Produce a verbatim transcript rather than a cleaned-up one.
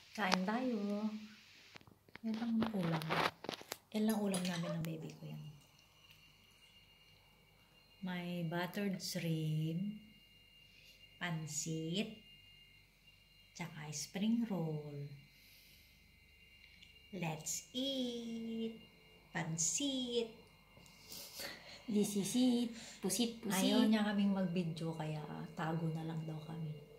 Kain tayo. Yan ang ulam. Yan lang ulam namin ng baby ko yan. May buttered shrimp, pancit, tsaka spring roll. Let's eat! Pancit! This is it. Pusit, pusit. Ayaw niya kaming mag-video kaya tago na lang daw kami.